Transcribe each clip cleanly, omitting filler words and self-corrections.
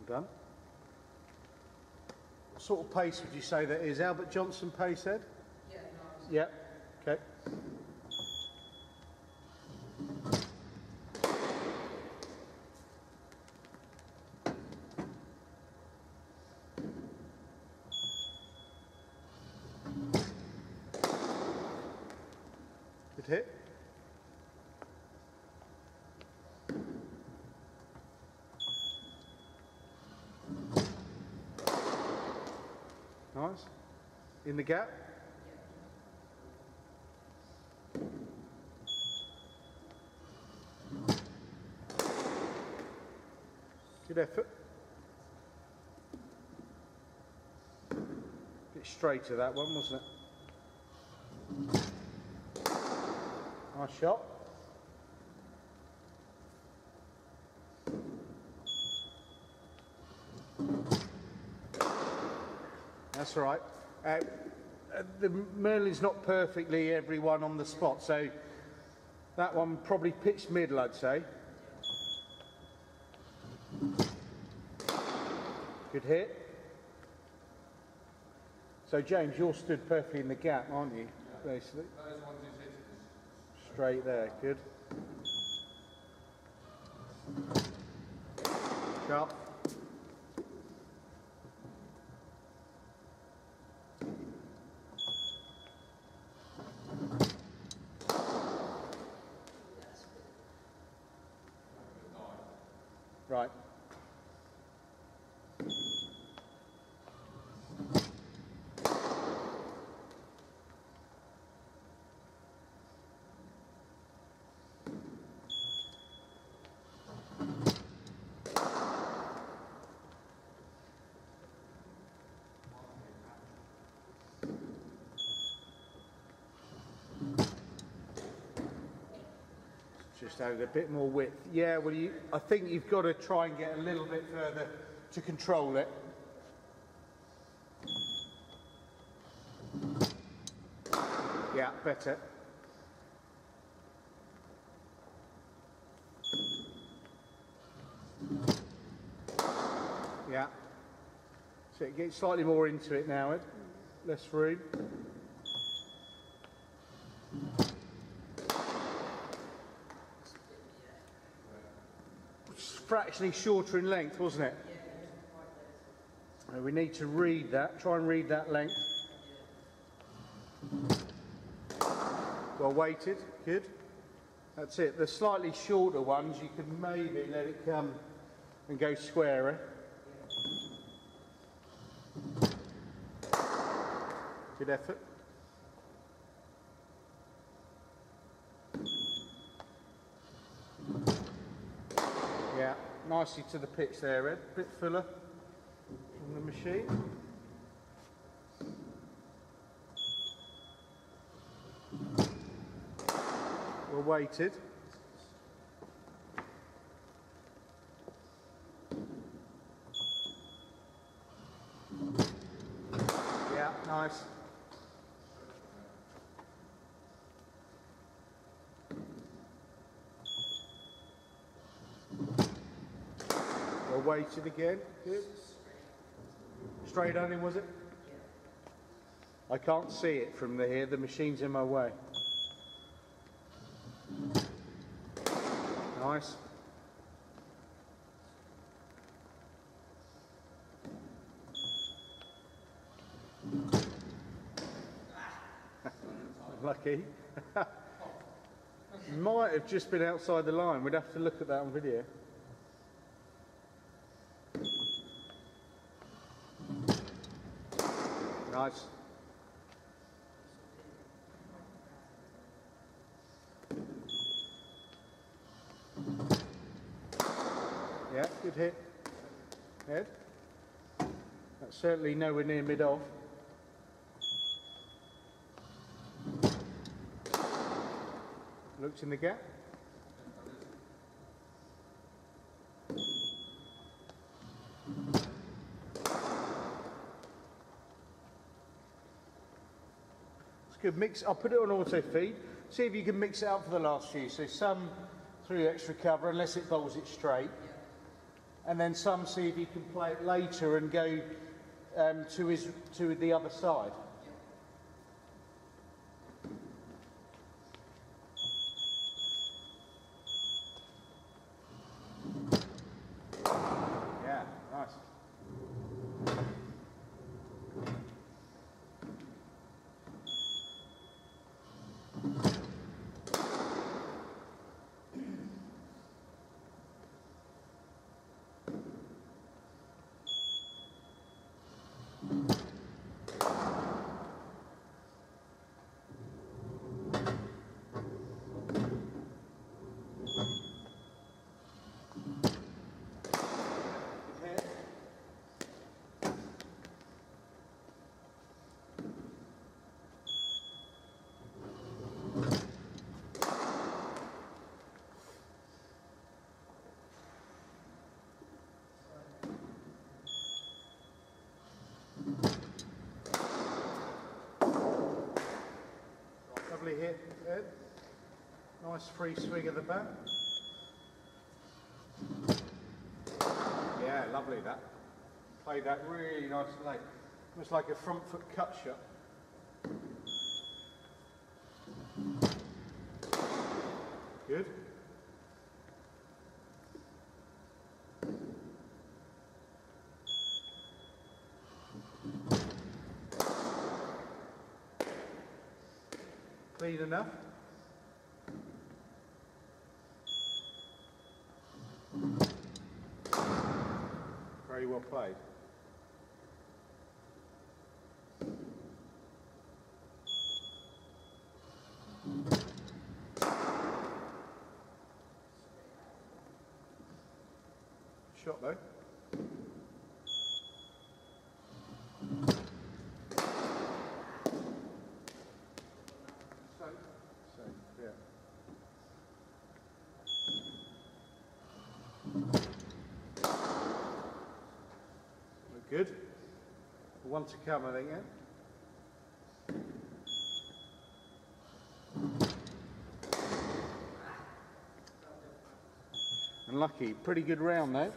Well done. What sort of pace would you say that is? Albert Johnson pace, Ed? Yeah, no. Yeah, okay. Good hit. Nice. In the gap. Good effort. Bit straighter that one, wasn't it? Nice shot. That's right. The Merlin's not perfectly everyone on the spot, so that one probably pitched middle, I'd say. Good hit. So James, you're stood perfectly in the gap, aren't you? Basically. Straight there, good. Sharp. Right. Just add a bit more width. Yeah, well, I think you've got to try and get a little bit further to control it. Yeah, better. Yeah. So get slightly more into it now, Ed. Less room. Fractionally shorter in length, wasn't it? Yeah. We need to read that. Try and read that length. Well weighted, good. That's it. The slightly shorter ones, you can maybe let it come and go squarer. Good effort. Yeah, nicely to the pitch there, Ed. A bit fuller from the machine. Well weighted. Yeah, nice. Well weighted again, good. Straight on him, was it? I can't see it from here, the machine's in my way. Nice. Lucky. Might have just been outside the line, we'd have to look at that on video. Nice. Yeah, good hit. Ed. That's certainly nowhere near mid-off. Looks in the gap. It's good mix. I'll put it on auto feed. See if you can mix it up for the last few. So some through extra cover, unless it bowls it straight. and then some see if he can play it later and go to the other side. Yeah, nice. Lovely hit, Ed. Nice free swing of the bat. Yeah, lovely that. Played that really nice today. Almost like a front foot cut shot. Good. Clean enough. Very well played. Shot though. Safe, yeah. Look good. One to come, I think, yeah? Unlucky. Pretty good round though.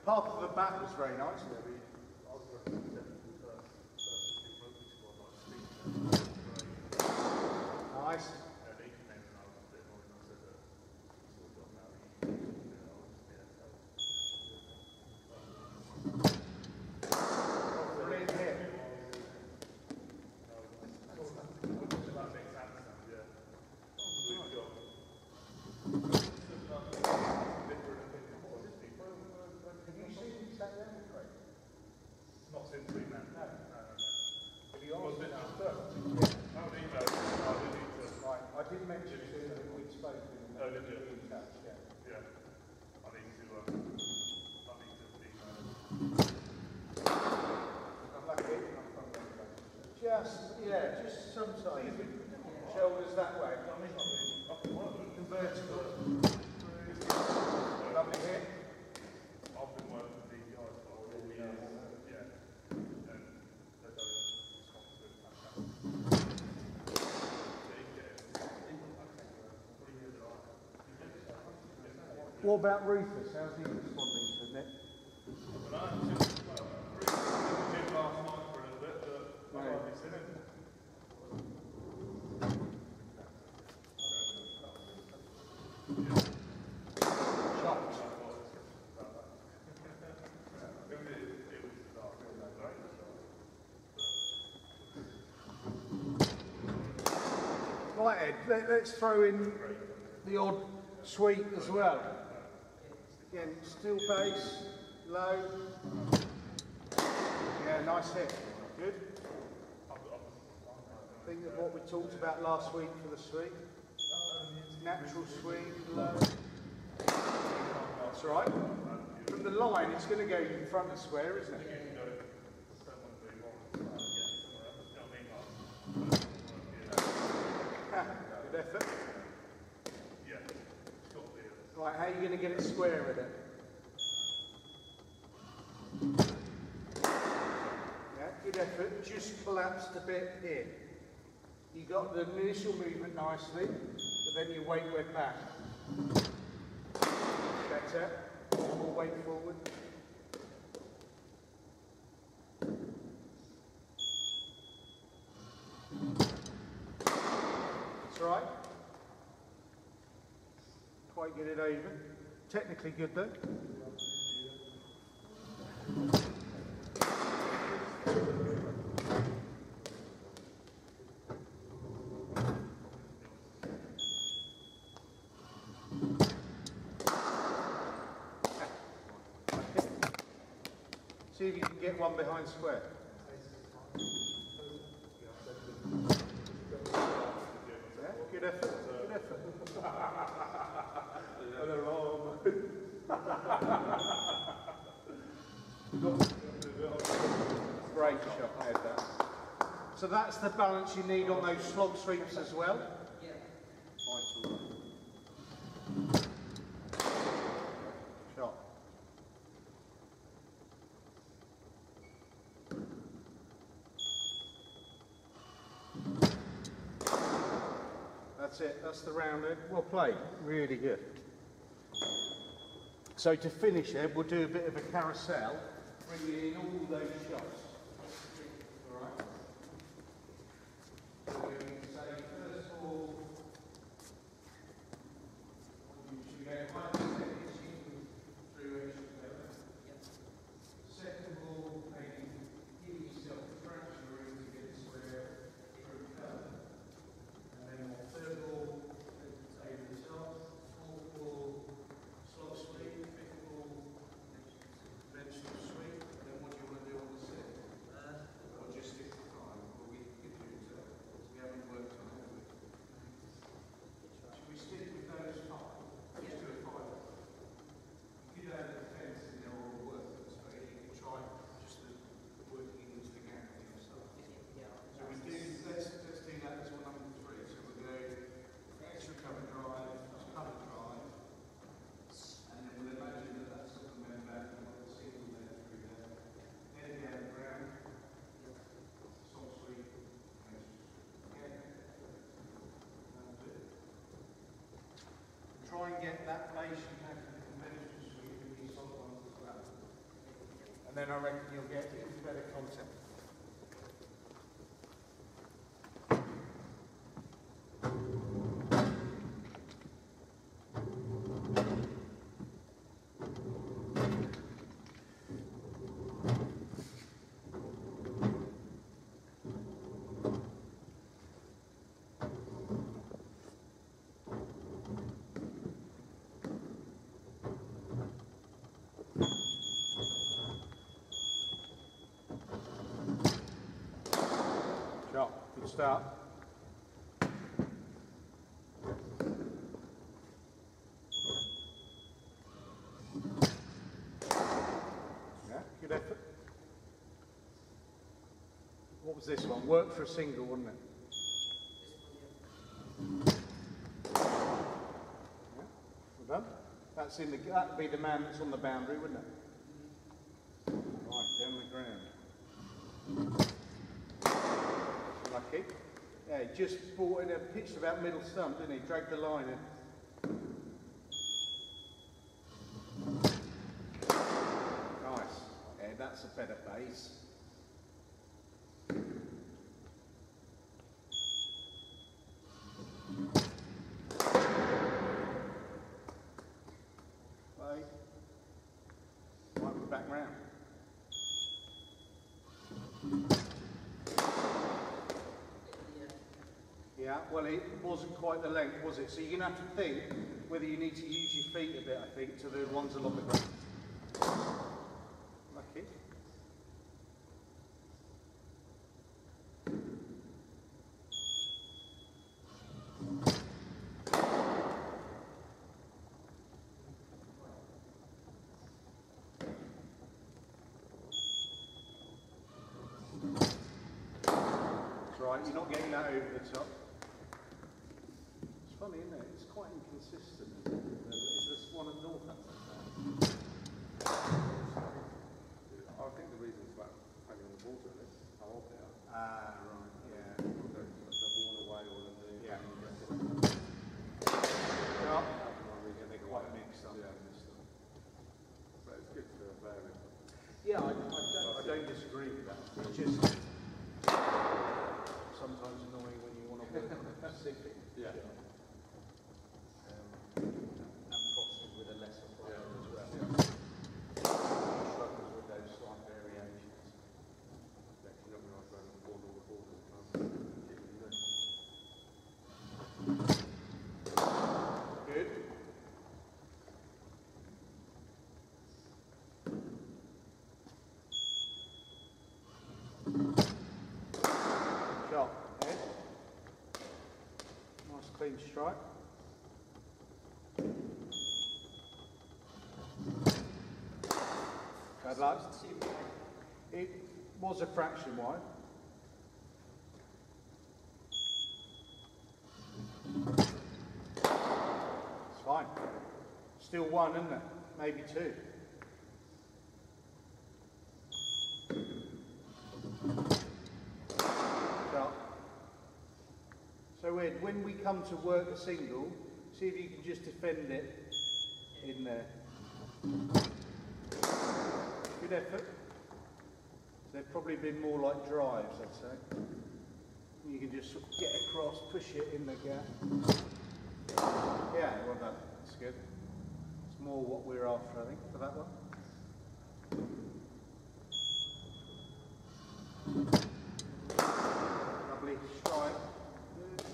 Part of the back was very nice. Nice. Just sometimes. Shoulders that way. Vertical. Lovely hit. I've been working with these guys for all years. Yeah. And they're very responsive. What about Rufus? How's he responding to Nick? Last night for a little bit, but I've hardly seen him. Right, Ed, let's throw in the odd sweep as well. Again, still bass, low. Yeah, nice hit. Good. I think of what we talked about last week for the sweep. Natural swing, low. That's right. From the line, it's going to go in front of square, isn't it? Good effort. Right, how are you going to get it square with it? Yeah, good effort. Just collapsed a bit here. You got the initial movement nicely, but then your weight went back. Better. More weight forward. That's right. Quite get it over. Technically good though. See if you can get one behind square. Yeah, good effort. Good effort. Great shot, Ed, that. So that's the balance you need on those slog sweeps as well? Yeah. Shot. That's it, that's the round, Ed. Well played, really good. So to finish, Ed, we'll do a bit of a carousel, bringing in all those shots. All right? So we're going to say, first of all, you should go 5 seconds through each together. Second of all, maybe give yourself a fraction of room to get square through colour. And then third of all, over the top. Fourth of all, slot sweep. Fifth of all, conventional sweep. Then what do you want to do on the sixth? Or just stick to 5? Or we can give you to, we haven't worked on it. Should we stick with those 5? Let's do a 5. You could add a defence in there or a work, but you can try just the working into the gap and stuff. So we do, let's do that as one number 3. So we'll go extra cover drive, cover drive, and then we'll imagine that that's sort of went back and we'll single there through there. Head down the ground, soft sweep, again. That'll do it. Try and get that base you have in the conventional sweep in these soft ones as well. And then I reckon you'll get even better content. Good start. Yeah, good effort. What was this one? Work for a single, wasn't it? Yeah, well done. That's in the. That'd be the man that's on the boundary, wouldn't it? Right, down the ground. Lucky. Yeah, he just brought in a pitched about middle stump, didn't he? Dragged the line in. Nice. Yeah, that's a better base. Play. Right, we're back round. Yeah, well, it wasn't quite the length, was it? So you're going to have to think whether you need to use your feet a bit, I think, to the ones along the ground. Lucky. That's right, you're not getting that over the top. It's funny, isn't it? It's quite inconsistent, isn't it? Is this one at Northampton? I think the reason is about hanging on the water, is how old they are. Ah, right, yeah. They're born away or they Yeah. yeah, Yeah, they're quite mixed up. Yeah. But it's good for variant. Yeah, I don't disagree with that. It's just sometimes annoying when you want to work on a specific Yeah. and crossing with a lesser player as well. Yeah. Struggles with those slight variations. Yeah, you don't realise going on board all the borders. Good. Shot. Head. Nice clean strike. Bad luck. It was a fraction wide. It's fine. Still one, isn't it? Maybe two. So Ed, when we come to work a single, see if you can just defend it in there. Good effort. They've probably been more like drives, I'd say. You can just sort of get across, push it in the gap. Yeah, well done. That's good. It's more what we're after, I think, for that one. Lovely strike. Good.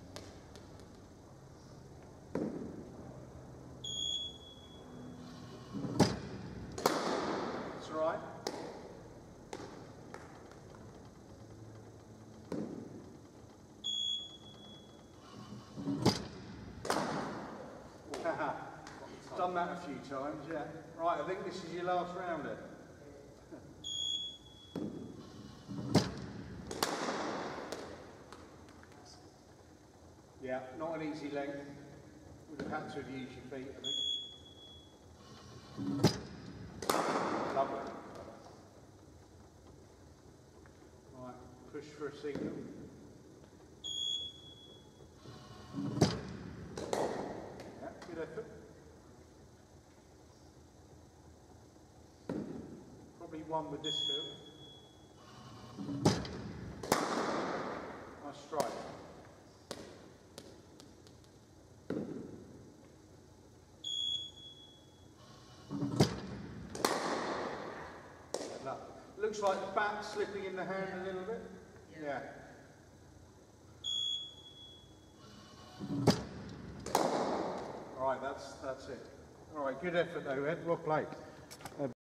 That's right. Done that a few times, yeah. Right, I think this is your last rounder. Yeah, not an easy length. Would have had to have used your feet, I think. Lovely. Right, push for a single. Yeah, good effort. Probably one with this field. Nice strike. Look, looks like the bat slipping in the hand a little bit. Yeah. All right, that's it. All right, good effort though, Ed. Well played.